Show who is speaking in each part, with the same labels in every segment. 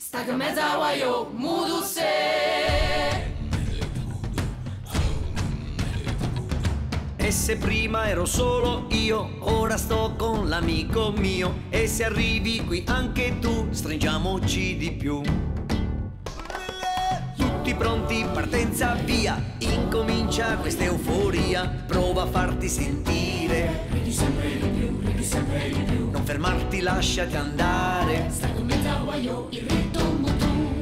Speaker 1: Sta che mezza guaio, mudu se.
Speaker 2: E se prima ero solo io, ora sto con l'amico mio. E se arrivi qui anche tu, stringiamoci di più. Tutti pronti, partenza via, incomincia questa euforia. Prova a farti sentire,
Speaker 1: Ridi sempre di più, ridi sempre di più.
Speaker 2: non fermarti, lasciati andare.
Speaker 1: Sta che mezza guaio, il ritmo tu.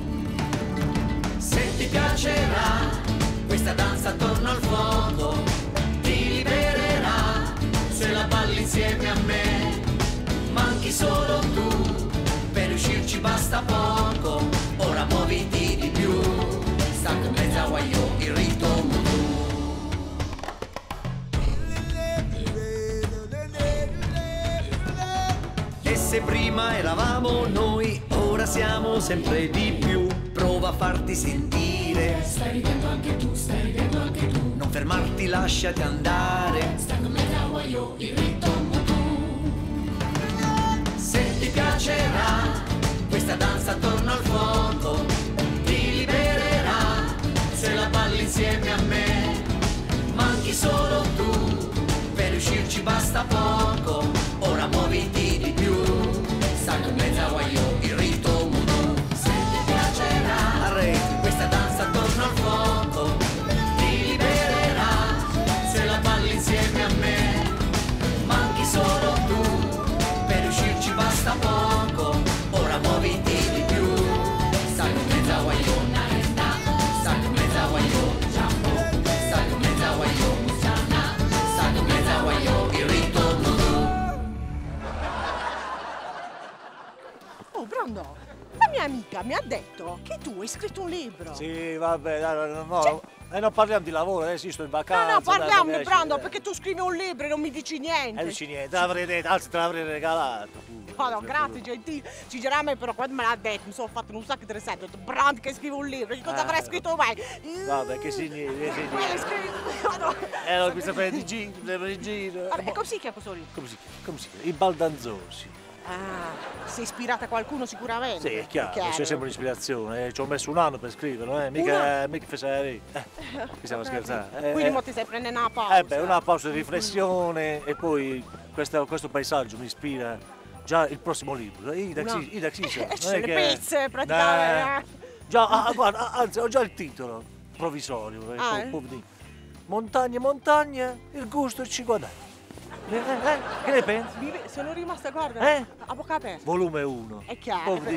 Speaker 2: Se ti piacerà questa danza attorno al fondo, ti libererà se la balli insieme a me. Manchi solo tu, per riuscirci basta poco. Ora muoviti di più, sta con mezza guaio il ritmo tu. E se prima eravamo noi, ora siamo sempre di più. Prova a farti sentire,
Speaker 1: Stai ridendo anche tu, stai ridendo anche tu.
Speaker 2: non fermarti, lasciati andare.
Speaker 1: Sta che mezza guaio, il ritmo tu.
Speaker 2: Se ti piacerà questa danza attorno al fondo, ti libererà se la balli insieme a me. Manchi solo tu, per riuscirci basta poco. Ora muoviti di più, sta con mezza guaio il ritmo tu. Se ti piacerà questa danza attorno al fondo, ti libererà se la balli insieme a me. Manchi solo tu, per riuscirci basta poco. Ora muoviti di più, sta con mezza guaio, sta con mezza guaio, sta con mezza guaio, sta con mezza guaio il ritmo tu.
Speaker 3: Oh, Brando, la mia amica mi ha detto che tu hai scritto un libro.
Speaker 4: Sì, vabbè, no. Non parliamo di lavoro, adesso io sto in vacanza.
Speaker 3: No, parliamo,
Speaker 4: dai,
Speaker 3: Brando,
Speaker 4: dai.
Speaker 3: perché tu scrivi un libro e non mi dici niente.
Speaker 4: Dici niente, te l'avrei detto, anzi te l'avrei regalato.
Speaker 3: No, grazie, gentile. Sinceramente, però, quando me l'ha detto, mi sono fatto un sacco interessante. Ho detto, Brando, che scrive un libro, che cosa avrei scritto mai?
Speaker 4: Vabbè, che significa?
Speaker 3: Quello scritto. No.
Speaker 4: Non mi sapere di giro.
Speaker 3: Vabbè, e come si chiama questo libro?
Speaker 4: Come si chiama? I Baldanzosi.
Speaker 3: Ah, sei ispirata a qualcuno sicuramente.
Speaker 4: Sì, è chiaro, c'è sempre un'ispirazione. Ci ho messo un anno per scriverlo, mica facere. Mi stiamo scherzando.
Speaker 3: Quindi mo ti stai prendendo una pausa.
Speaker 4: Una pausa di riflessione e poi questo paesaggio mi ispira già il prossimo libro. Ida Xisha.
Speaker 3: Le pizze, praticamente.
Speaker 4: Già, guarda, anzi, ho già il titolo provvisorio. Montagne, montagne, il gusto ci guadagna. Che ne pensi?
Speaker 3: Sono rimasta, guarda, a bocca aperta.
Speaker 4: Volume 1.
Speaker 3: È chiaro, perché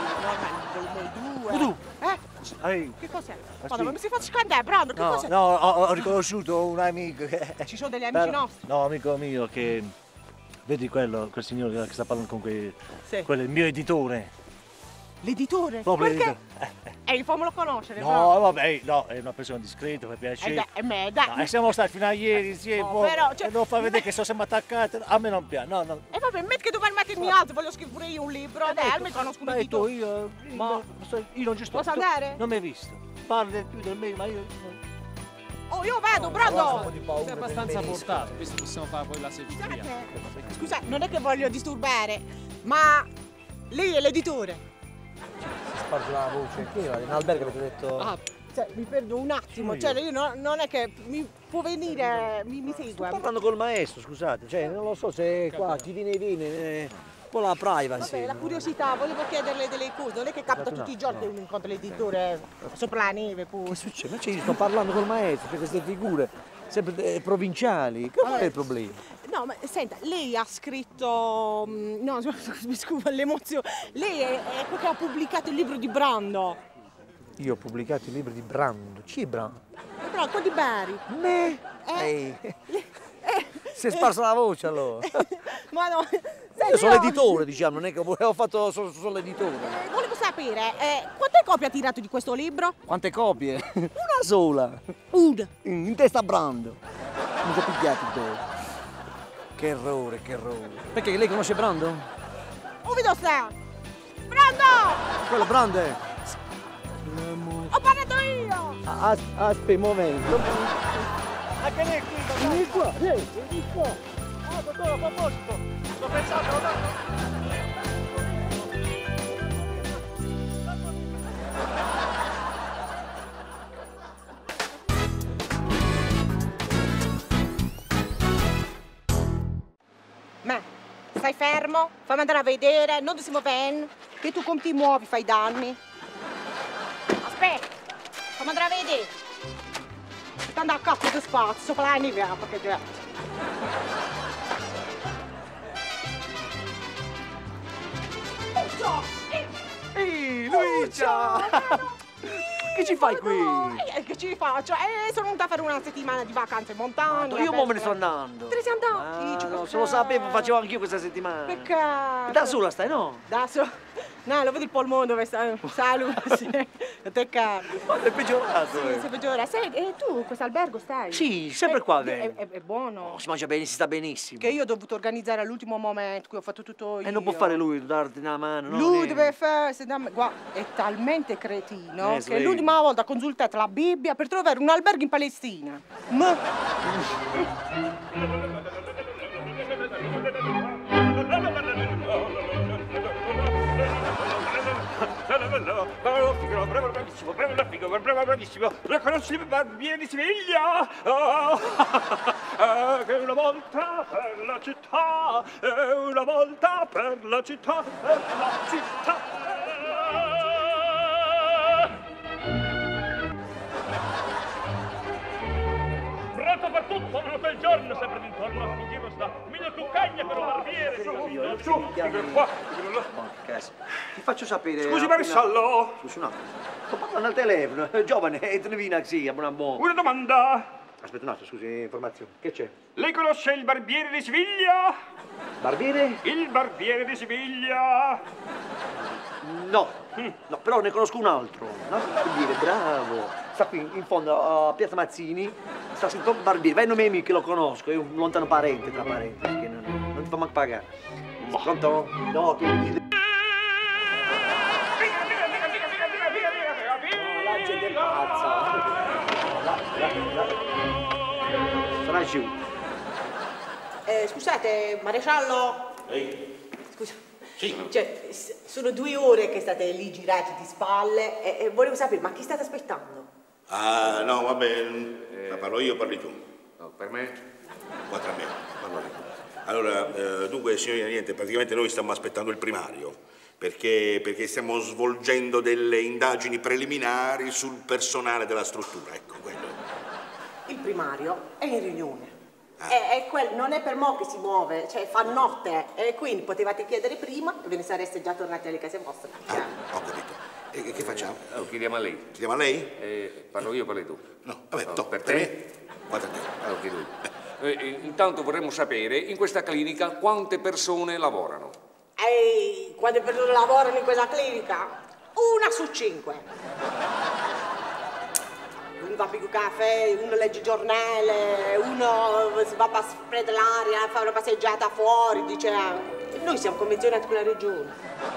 Speaker 3: poi volume 2. Che cos'è? Guarda, ma mi si fa scandare, Brando, che cos'è?
Speaker 4: No, ho riconosciuto un amico che...
Speaker 3: Ci sono degli amici nostri?
Speaker 4: No, amico mio che... Vedi quel signore che sta parlando con
Speaker 3: Sì.
Speaker 4: quello è il mio editore.
Speaker 3: L'editore?
Speaker 4: Proprio
Speaker 3: Perché?
Speaker 4: l'editore.
Speaker 3: Fammelo conoscere,
Speaker 4: No, vabbè, no, è una persona discreta, per piacere.
Speaker 3: Dai.
Speaker 4: No, siamo stati fino a ieri insieme, poi
Speaker 3: però,
Speaker 4: non fa vedere che sono sempre attaccato, a me non piace, no.
Speaker 3: E vabbè, metti che dovrei mettermi alto, voglio scrivere pure io un libro, dai, almeno conosco un editore.
Speaker 4: io non ci sto.
Speaker 3: Posso andare?
Speaker 4: Non mi hai visto. Parli del più del meno, ma io...
Speaker 3: Oh, io vedo, Brando!
Speaker 5: Sei abbastanza portato, visto che possiamo fare poi la seggiovia.
Speaker 3: Scusa, non è che voglio disturbare, ma lei è l'editore.
Speaker 6: Si sparge la voce, che in albergo avete detto...
Speaker 3: Cioè, mi perdo un attimo, cioè io non è che mi può venire, mi
Speaker 6: Sto
Speaker 3: segue.
Speaker 6: parlando col maestro, scusate, cioè non lo so se qua chi viene, un po' la privacy.
Speaker 3: Vabbè, la curiosità, volevo chiederle delle cose, non è che capita tutti i giorni che uno incontra l'editore sopra la neve pure.
Speaker 6: Che succede? Ma io sto parlando col maestro, per queste figure sempre provinciali, qual è il problema?
Speaker 3: No, ma senta, lei ha scritto, no, mi scusa l'emozione, lei è quello che ha pubblicato il libro di Brando.
Speaker 6: Io ho pubblicato il libro di Brando, chi è Brando?
Speaker 3: Però quello di Bari.
Speaker 6: Me? Si è sparsa la voce allora.
Speaker 3: Ma no,
Speaker 6: Io sono l'editore, diciamo, non è che ho fatto solo l'editore.
Speaker 3: volevo sapere, quante copie ha tirato di questo libro?
Speaker 6: Quante copie? Una sola.
Speaker 3: Una.
Speaker 6: In testa a Brando. Mi sono picchiato il dopo. Che errore, che errore. Perché lei conosce Brando?
Speaker 3: Dove sta? Brando!
Speaker 6: Quello Brando è.
Speaker 3: Ho parlato io!
Speaker 6: Aspetta un momento.
Speaker 4: Anche lei qui,
Speaker 6: Vieni qua, vieni qua.
Speaker 4: dottore, a proposito, sto pensando...
Speaker 3: stai fermo, fammi andare a vedere, non ti si muovendo, che tu come ti muovi fai danni. Aspetta, fammi andare a vedere. Sta a capo di spazio, sopra la nivea, perché già.
Speaker 6: Ehi, Luigia! Che ci fai qui?
Speaker 3: Che ci faccio? Sono venuta a fare una settimana di vacanze in montagna.
Speaker 6: Io me ne sto andando.
Speaker 3: Te ne sei andato?
Speaker 6: No, se lo sapevo facevo anch'io questa settimana.
Speaker 3: Peccato.
Speaker 6: Da sola stai, no?
Speaker 3: Da sola? No, lo vedi il polmone dove sta? Salute, sì. Te cambio.
Speaker 6: Ma è peggiorato,
Speaker 3: Sì, si peggiora. Sai, e tu, questo albergo stai?
Speaker 6: Sì, sempre qua,
Speaker 3: È buono.
Speaker 6: si mangia bene, si sta benissimo.
Speaker 3: Che io ho dovuto organizzare all'ultimo momento, qui ho fatto tutto io.
Speaker 6: E non può fare lui, darti una mano, no?
Speaker 3: Lui deve fare... Guarda, è talmente cretino che
Speaker 6: svegli.
Speaker 3: l'ultima volta ha consultato la Bibbia per trovare un albergo in Palestina. Ma...
Speaker 7: Bravissimo, riconosci il barbiere di Siviglia? Che una volta per la città, una volta per la città, per la città. Pronto per tutto, tutto il giorno, sempre d'intorno a sto giro sta. Mille cuccagna per un barbiere. Su, figura qua, figura là.
Speaker 6: Ti faccio sapere.
Speaker 7: Scusi, maresciallo.
Speaker 6: Scusi un attimo. Sto parlando al telefono, giovane, e te ne vieni sì, a buon amore.
Speaker 7: Una domanda.
Speaker 6: Aspetta un attimo, scusi, informazione. Che c'è?
Speaker 7: Lei conosce il barbiere di Siviglia?
Speaker 6: Barbiere?
Speaker 7: Il barbiere di Siviglia.
Speaker 6: No, no, però ne conosco un altro. Un altro barbiere, bravo. Sta qui in fondo a Piazza Mazzini. Sta scritto barbiere. Vai, non è mica che lo conosco, è un lontano parente, tra parentesi, che non ti fa manco pagare. Pronto? No, tu mi la gente è pazza. Sarà giù.
Speaker 3: Scusate, maresciallo?
Speaker 8: Ehi.
Speaker 3: Scusa.
Speaker 8: Sì.
Speaker 3: Cioè, sono 2 ore che state lì girati di spalle e volevo sapere, ma chi state aspettando?
Speaker 8: Ah, no, vabbè, parlo io o parli tu?
Speaker 9: No, per me?
Speaker 8: Qua tra me, parlo io. Allora, dunque, signorina, niente, praticamente noi stiamo aspettando il primario, perché stiamo svolgendo delle indagini preliminari sul personale della struttura, ecco, quello.
Speaker 3: Il primario è in riunione. Non è per mo' che si muove, cioè fa notte, e quindi potevate chiedere prima e ve ne sareste già tornati alle case vostre.
Speaker 8: Ho capito. E che facciamo?
Speaker 9: Lo chiediamo a lei.
Speaker 8: Chiediamo a lei?
Speaker 9: Parlo io o parli tu?
Speaker 8: No, vabbè,
Speaker 9: No,
Speaker 8: no,
Speaker 9: per
Speaker 8: per
Speaker 9: te?
Speaker 8: me. Guarda te.
Speaker 9: Lo chiedo io. Intanto vorremmo sapere, in questa clinica, quante persone lavorano?
Speaker 3: Ehi, quante persone lavorano in questa clinica? 1 su 5. Uno va a più caffè, uno legge il giornale, uno si va a prendere l'aria, fa una passeggiata fuori, dice... Noi siamo convenzionati con la regione.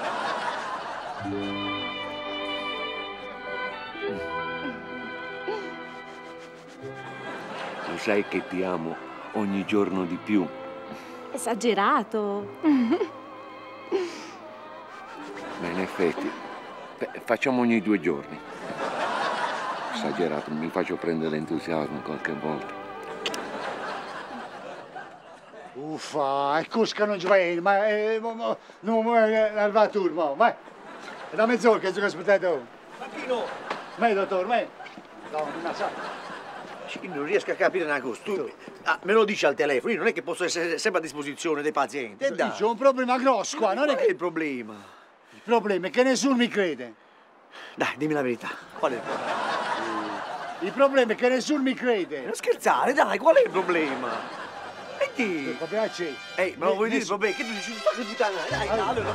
Speaker 10: Lo sai che ti amo ogni giorno di più.
Speaker 11: Esagerato.
Speaker 10: Ma in effetti, facciamo ogni 2 giorni. Esagerato, mi faccio prendere entusiasmo qualche volta.
Speaker 12: Uffa, e cosca non ci vai, ma non vuoi arrivare a turno, ma è da mezz'ora che ci aspettate.
Speaker 6: Ma chi no?
Speaker 12: Ma dottor, ma no, non sa.
Speaker 6: Non riesco a capire una cosa. Tu me lo dici al telefono, io non è che posso essere sempre a disposizione dei pazienti.
Speaker 12: C'è un problema grosso qua, non è che...
Speaker 6: il problema?
Speaker 12: Il problema è che nessuno mi crede.
Speaker 6: Dai, dimmi la verità. Qual è il problema?
Speaker 12: Il problema è che nessuno mi crede.
Speaker 6: Non scherzare, dai, qual è il problema? E chi?
Speaker 12: Il problema c'è.
Speaker 6: Ehi, ma lo vuoi dire il problema? Che tu dici tutta che puttana? Dai, allora.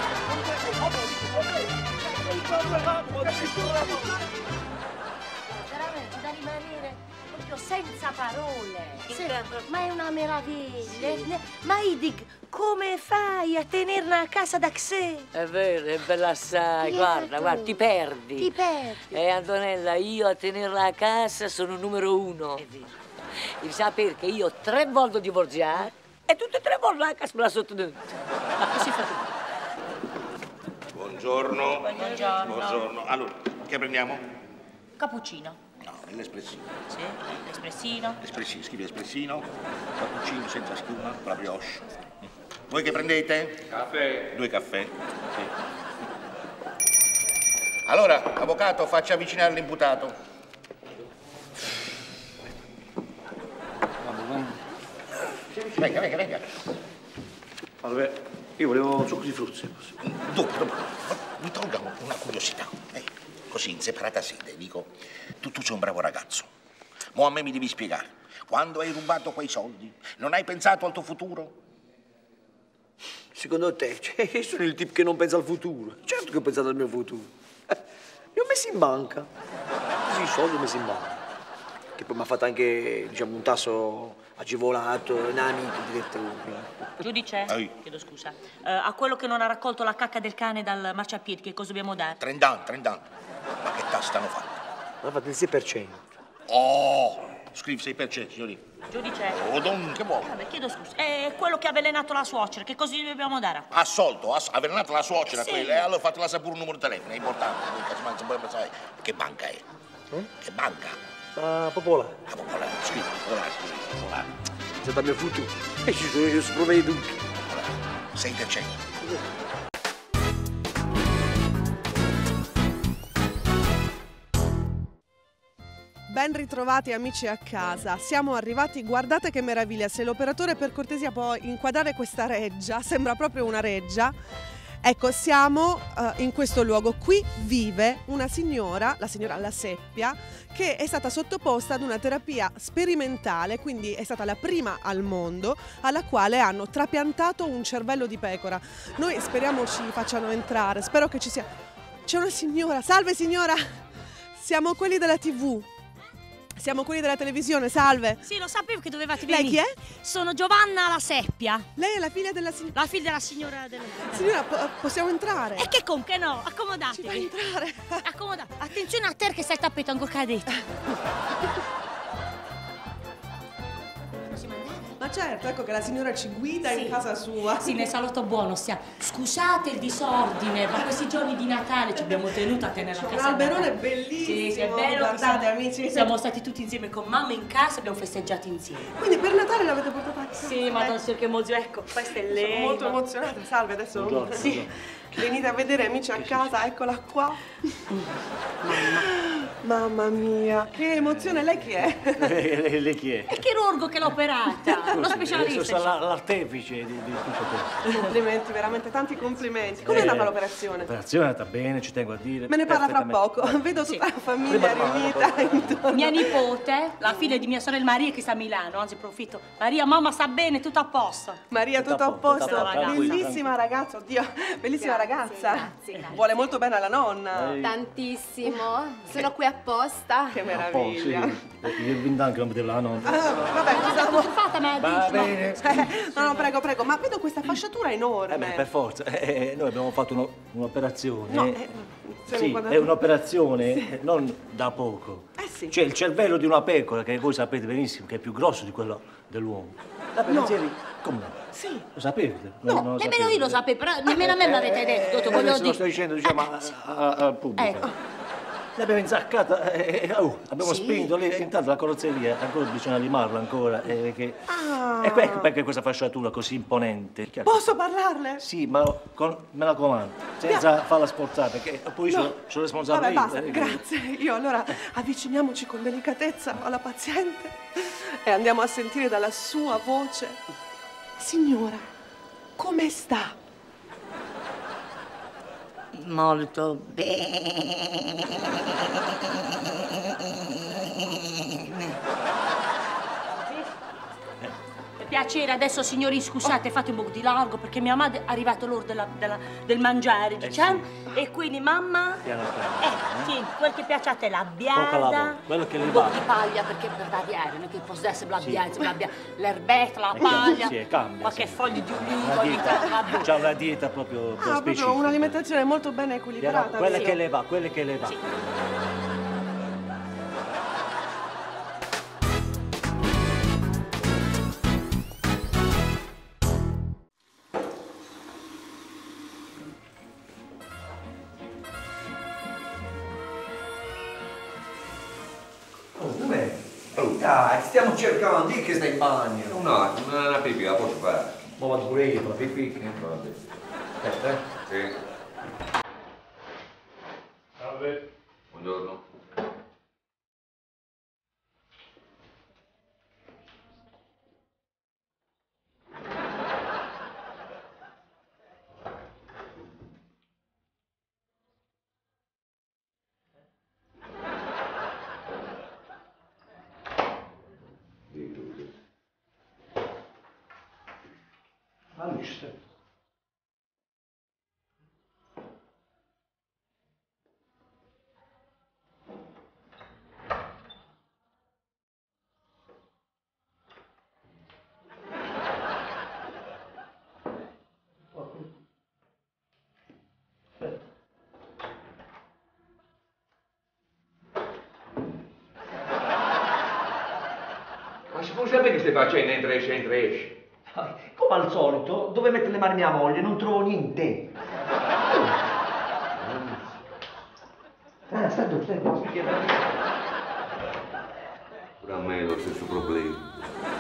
Speaker 11: Veramente da rimanere proprio senza parole. Ma è una meraviglia. Ma Idig, come fai a tenerla a casa da Xe?
Speaker 13: È vero, è bella assai. Guarda, ti perdi.
Speaker 11: Ti perdi.
Speaker 13: Antonella, io a tenerla a casa sono numero 1. È vero. Devi sapere che io 3 volte divorziato e tutte e 3 volte la casa me la sottotenuta.
Speaker 8: Buongiorno.
Speaker 11: Buongiorno.
Speaker 8: Buongiorno. Allora, che prendiamo?
Speaker 11: Cappuccino.
Speaker 8: No, l'espressino.
Speaker 11: Sì, l'espressino.
Speaker 8: Espressino, scrivi espressino, cappuccino senza schiuma, con la brioche. Voi che prendete?
Speaker 9: Caffè.
Speaker 8: 2 caffè. Sì. Allora, avvocato, faccia avvicinare l'imputato. Venga, venga, venga.
Speaker 6: Allora, io volevo un succo di frutta.
Speaker 8: Dopo. Mi tolga una curiosità. Così, in separata sede, dico, tu sei un bravo ragazzo. Mo' a me mi devi spiegare. Quando hai rubato quei soldi, non hai pensato al tuo futuro?
Speaker 6: Secondo te, io sono il tipo che non pensa al futuro. Certo che ho pensato al mio futuro. Li ho messi in banca. Così i soldi li ho messi in banca. Che poi mi ha fatto anche, diciamo, un tasso agevolato, un amico direttore.
Speaker 14: Giudice, chiedo scusa. A quello che non ha raccolto la cacca del cane dal marciapiede, che cosa dobbiamo dare?
Speaker 8: 30 anni. Ma che tasso hanno fatto?
Speaker 6: Hanno fatto il 6%.
Speaker 8: Oh! Scrivi 6%, signori.
Speaker 14: Giudice.
Speaker 8: Oh, don, che vuoi?
Speaker 14: Vabbè, chiedo scusa. È quello che ha avvelenato la suocera, che cosa gli dobbiamo dare?
Speaker 8: Assolto, avvelenato la suocera,
Speaker 14: Sì.
Speaker 8: quella, e allora fatela sapere un numero di telefono, è importante. Sai, che banca è? Che banca?
Speaker 6: Popolare.
Speaker 8: La popolare, scrivi, popolare.
Speaker 6: Se dal mio futuro. Io sprovvedo tutto.
Speaker 8: 6%.
Speaker 15: Ben ritrovati amici a casa, siamo arrivati, guardate che meraviglia, se l'operatore per cortesia può inquadrare questa reggia, sembra proprio una reggia. Ecco, siamo in questo luogo, qui vive una signora, la signora La Seppia, che è stata sottoposta ad una terapia sperimentale, quindi è stata la prima al mondo alla quale hanno trapiantato un cervello di pecora. Noi speriamo ci facciano entrare, spero che ci sia... C'è una signora, salve signora, siamo quelli della TV. Siamo quelli della televisione, salve.
Speaker 16: Sì, lo sapevo che dovevate
Speaker 15: Lei
Speaker 16: venire.
Speaker 15: chi è?
Speaker 16: Sono Giovanna La Seppia.
Speaker 15: Lei è la figlia della signora?
Speaker 16: La figlia della signora della...
Speaker 15: Signora, possiamo entrare?
Speaker 16: E che con che no? Accomodatevi.
Speaker 15: Ci fai entrare.
Speaker 16: Accomodate. Attenzione a te che stai tappeto ancora cadete.
Speaker 15: Ma certo, ecco che la signora ci guida in casa sua.
Speaker 14: Sì, nel salotto buono stiamo. Scusate il disordine, ma questi giorni di Natale ci abbiamo tenuto a tenere la casa.
Speaker 15: L'alberone è bellissimo.
Speaker 14: Sì, è bello.
Speaker 15: Guardate, amici.
Speaker 14: Siamo stati tutti insieme con mamma in casa e abbiamo festeggiato insieme.
Speaker 15: Quindi per Natale l'avete portata a casa?
Speaker 14: Sì, madonna, che emozione. Ecco, questa è lei.
Speaker 15: Sono molto emozionata. Salve, adesso.
Speaker 6: Buongiorno,
Speaker 15: Sì. Venite a vedere amici a casa, eccola qua. Mamma mia, che emozione, lei chi è?
Speaker 6: Lei chi è?
Speaker 14: È il chirurgo che l'ha operata, lo specialista.
Speaker 4: Sono l'artefice di tutto questo.
Speaker 15: Complimenti, veramente tanti complimenti. Come è andata l'operazione?
Speaker 4: L'operazione è andata bene, ci tengo a dire.
Speaker 15: Me ne parla fra poco. Vedo tutta la famiglia riunita intorno.
Speaker 14: Mia nipote, la figlia di mia sorella Maria che sta a Milano, anzi approfitto. Maria, mamma sta bene, tutto a posto.
Speaker 15: Maria, tutto a posto.
Speaker 14: Tranquilla.
Speaker 15: Bellissima ragazza, oddio, bellissima ragazza.
Speaker 16: Grazie.
Speaker 15: Vuole molto bene alla nonna.
Speaker 16: Tantissimo. Sono qui apposta.
Speaker 15: Che meraviglia.
Speaker 4: Io vinto anche non vedevo la nonna.
Speaker 15: Vabbè,
Speaker 14: Cosa fate, me
Speaker 4: Va bene.
Speaker 15: No, prego, ma vedo questa fasciatura enorme.
Speaker 4: Per forza, noi abbiamo fatto un'operazione.
Speaker 15: No,
Speaker 4: sì, è un'operazione non da poco.
Speaker 15: Sì.
Speaker 4: Cioè il cervello di una pecora, che voi sapete benissimo che è più grosso di quello dell'uomo. Come no?
Speaker 15: Sì.
Speaker 4: Lo sapete?
Speaker 14: No, nemmeno io lo sapevo, però nemmeno a me l'avete detto. Voglio
Speaker 4: Lo sto dicendo, diciamo, al pubblico.
Speaker 14: Ecco.
Speaker 4: L'abbiamo inzaccata, abbiamo spinto lì, intanto la carrozzeria ancora bisogna limarla ancora. Ecco perché questa fasciatura così imponente.
Speaker 15: Posso parlarle?
Speaker 4: Sì, ma me la comando, senza farla sforzare, perché poi sono responsabile.
Speaker 15: Vabbè, basta, grazie. Io allora avviciniamoci con delicatezza alla paziente e andiamo a sentire dalla sua voce. Signora, come sta?
Speaker 13: Molto bene.
Speaker 14: Per piacere, adesso signori scusate, fate un po' di largo perché mia madre è arrivato l'ora del mangiare, diciamo.
Speaker 4: Sì.
Speaker 14: E quindi mamma...
Speaker 4: Piano.
Speaker 14: Sì, quel che piace a te, la
Speaker 4: Poca lavoro,
Speaker 14: biada,
Speaker 4: quello che le
Speaker 14: un po'
Speaker 4: va.
Speaker 14: di paglia perché per variare, non che possa essere la biada, l'erbetta, la paglia,
Speaker 4: Sì, cambia.
Speaker 14: qualche foglia di
Speaker 4: Una
Speaker 14: ulivo, ogni tanto,
Speaker 4: dieta,
Speaker 14: vabbè.
Speaker 4: c'ha una dieta proprio specifica.
Speaker 15: Proprio un'alimentazione molto ben equilibrata.
Speaker 4: Quelle
Speaker 15: sì.
Speaker 4: che le va, quelle che le va.
Speaker 14: Sì.
Speaker 6: Dai, stiamo cercando, di che stai in bagno.
Speaker 9: Un attimo, una pipì la posso fare.
Speaker 6: Ma vado pure io, la pipì.
Speaker 9: Vabbè.
Speaker 6: Aspetta,
Speaker 9: Sì.
Speaker 7: Salve.
Speaker 9: Buongiorno.
Speaker 6: All'uscio.
Speaker 9: Ma si può sapere che stai facendo entra esce?
Speaker 6: Come al solito, dove mettere le mani mia moglie? Non trovo niente. Stai tu.
Speaker 9: Pure a me è lo stesso problema.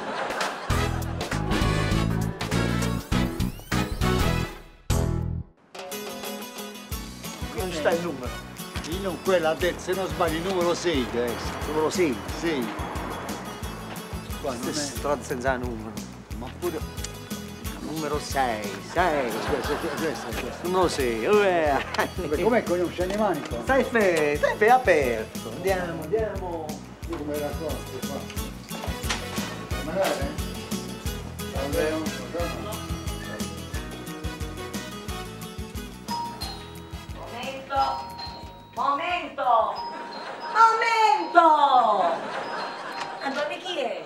Speaker 6: Non sta il numero.
Speaker 12: Il numero, quella terza, se non sbaglio, il numero 6 deve essere.
Speaker 6: Numero 6.
Speaker 12: 6. Qua non è...
Speaker 6: Strada senza numero.
Speaker 12: Ma pure...
Speaker 6: Numero 6. 6.
Speaker 12: Questo.
Speaker 6: Numero 6.
Speaker 12: Com'è che non c'è nei mani qua?
Speaker 6: Stai fermo, aperto. Andiamo.
Speaker 12: Io come racconto qua. Magari?
Speaker 13: Momento! Antonio, chi è?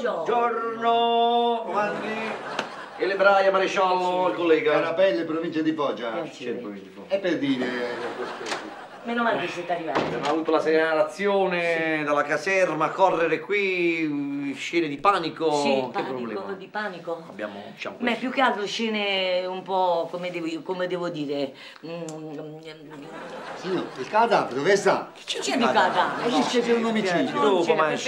Speaker 6: Buongiorno, Giovanni. E le braie, maresciallo, il collega.
Speaker 12: Carapelle, provincia di Foggia. E per dire...
Speaker 13: Meno male che siete arrivati.
Speaker 6: Abbiamo avuto la segnalazione dalla caserma a correre qui, scene di panico.
Speaker 13: Sì,
Speaker 6: che problema?
Speaker 13: di panico.
Speaker 6: Abbiamo, diciamo
Speaker 13: Ma più che altro scene un po', come devo dire...
Speaker 12: Signor, il cadavere dove sta?
Speaker 13: C'è di cadavere?
Speaker 12: Esiste un omicidio.
Speaker 13: Non c'è, per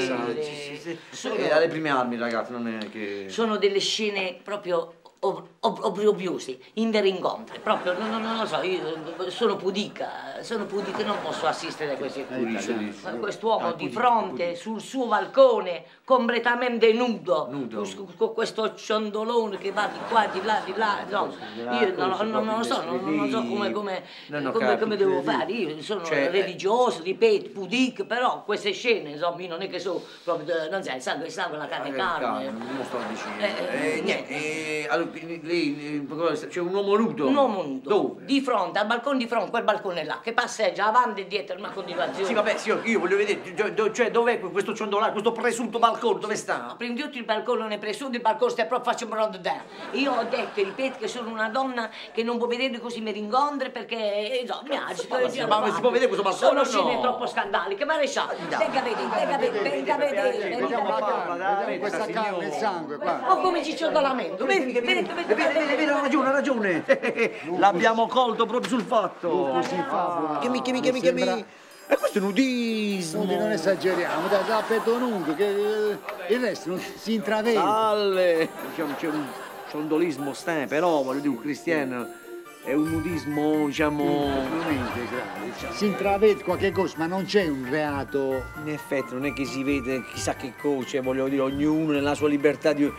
Speaker 13: piacere.
Speaker 6: Alle prime armi, ragazzi, non è che...
Speaker 13: Sono delle scene proprio obbrobriose, inveringondre, proprio, non lo so, io sono pudica, non posso assistere a queste cose. Quest'uomo di fronte, sul suo balcone, completamente nudo. Con questo ciondolone che va di qua, di là, no, io non lo so, non so come devo fare, io sono religioso, ripeto, pudica, però queste scene, insomma, io non è che sono proprio, non sai, il sangue, la carne,
Speaker 6: non sto dicendo. Niente, allora, lei, c'è un uomo nudo?
Speaker 13: Un uomo nudo.
Speaker 6: Dove?
Speaker 13: Di fronte, al balcone di fronte, quel balcone là, che passeggia avanti e dietro, una continuazione.
Speaker 6: Sì, vabbè, sì, io voglio vedere, cioè, dov'è questo ciondolare, questo presunto balcone, dove sta?
Speaker 13: Prima di tutto il balcone non è presunto, il balcone sta proprio facendo da. Io ho detto e ripeto che sono una donna che non può vedere così meringondre perché, mi agito.
Speaker 6: Ma si può vedere questo balcone?
Speaker 13: Sono scene troppo scandaliche, maresciallo. Venga a vedere.
Speaker 12: Vediamo questa calma, il sangue qua.
Speaker 13: Oh, come ci ciondolamento.
Speaker 6: Vedi, ha ragione. L'abbiamo colto proprio sul fatto.
Speaker 12: Così fa.
Speaker 6: Che e questo è nudismo.
Speaker 12: Non esageriamo, da petto lungo, che il resto non si intravede.
Speaker 6: C'è un ciondolismo, però voglio dire, un cristiano è un nudismo, diciamo...
Speaker 12: Si intravede qualche cosa, ma non c'è un reato.
Speaker 6: In effetti non è che si vede chissà che cosa, cioè, voglio dire, ognuno nella sua libertà di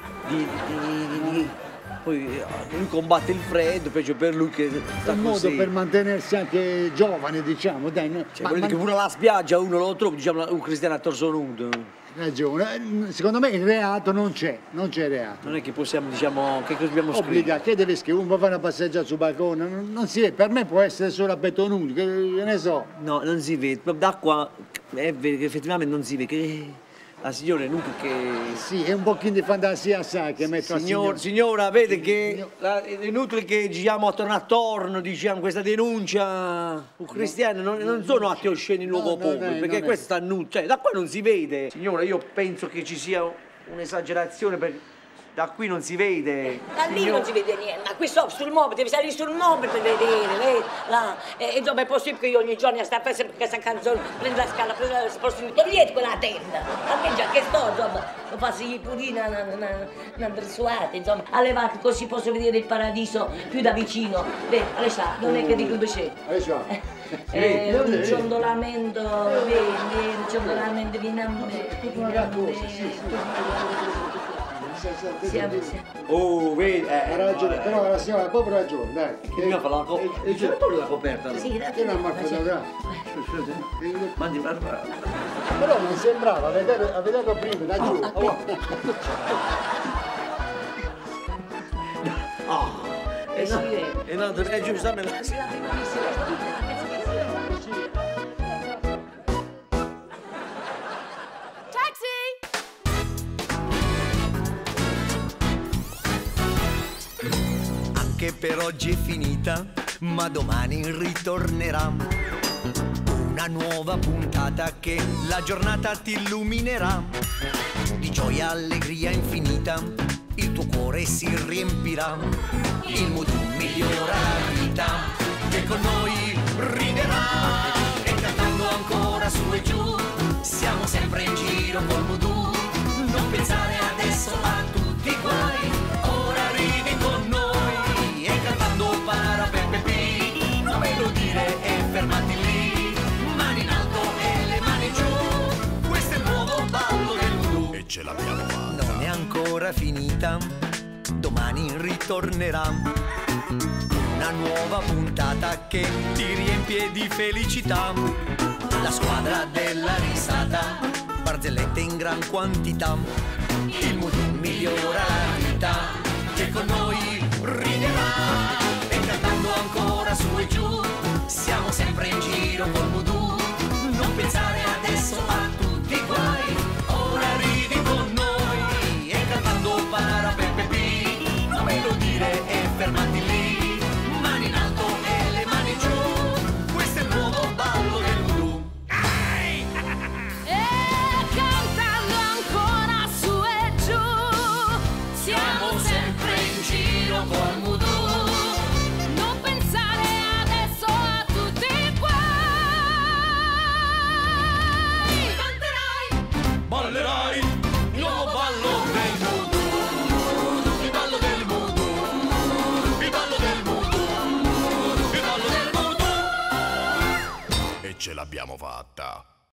Speaker 6: poi lui combatte il freddo, peggio per lui che sta
Speaker 12: è un modo per mantenersi anche giovane, diciamo, dai.
Speaker 6: Cioè, ma che pure alla spiaggia uno lo trova, diciamo, un cristiano a torso nudo.
Speaker 12: Ragione, secondo me il reato non c'è reato.
Speaker 6: Non è che possiamo, diciamo, che cosa dobbiamo scrivere?
Speaker 12: Che deve scrivere? Uno fa una passeggiata sul balcone, non si vede, per me può essere solo a petto nudo, che ne so.
Speaker 6: No, non si vede, da qua è vero che effettivamente non si vede, che la signora è nuda che...
Speaker 12: Sì, è un pochino di fantasia, sa, che metto a
Speaker 6: signora, vede che è inutile che giriamo attorno, diciamo, questa denuncia. Un cristiano non sono atti osceni in luogo pubblico, perché questo sta nudo, cioè da qua non si vede. Signora, io penso che ci sia un'esagerazione per... Da qui non si vede.
Speaker 13: Da lì non si vede niente, ma qui sul mobile, devi salire sul mobile per vedere, vedi? Là. E insomma è possibile che io ogni giorno sta a fare sempre questa canzone, prendo la scala, prendo la sposto, dove viene quella tenda? A me già che sto, insomma, lo faccio i pudini, una dressuata, insomma, alle vacche così posso vedere il paradiso più da vicino. Vedi, Alessà, non è che dico dove c'è. Un ciondolamento, vedi, un ciondolamento viene a me.
Speaker 12: Oh, vedi, ha ragione, però la signora ha proprio ragione, dai.
Speaker 6: Che mi fa la coperta? Il giocatore la coperta?
Speaker 13: Sì,
Speaker 12: che non mi ha fotografato.
Speaker 6: Mandi per
Speaker 12: però non sembrava, a vederlo prima, da giù.
Speaker 6: E no, è giustamente.
Speaker 2: Che per oggi è finita, ma domani ritornerà una nuova puntata che la giornata ti illuminerà di gioia, allegria infinita, il tuo cuore si riempirà, il mood migliora la vita, che con noi riderà e cantando ancora su e giù, siamo sempre in giro col Moodoo, non pensare adesso a tutti i guai, ora ridi con noi. Non me lo dire e fermati lì, mani in alto e le mani giù, questo è il nuovo ballo del Moodoo e ce l'abbiamo fatta. Non è ancora finita, domani ritornerà una nuova puntata che ti riempie di felicità, la squadra della risata, barzellette in gran quantità, il Moodoo migliora la vita, che con noi riderà. Ancora su e giù, siamo sempre in giro col Moodoo, non pensare adesso a tutti i guai, ora ridi con noi e cantando Parapepepi, non me lo dire e fermati lì, mani in alto e le mani giù, questo è il nuovo ballo del Moodoo.
Speaker 1: E cantando ancora su e giù, siamo sempre in giro col Moodoo.
Speaker 2: Ballerai il nuovo ballo del Moodoo, il ballo del Moodoo, il ballo del Moodoo, il ballo del Moodoo. E ce l'abbiamo fatta.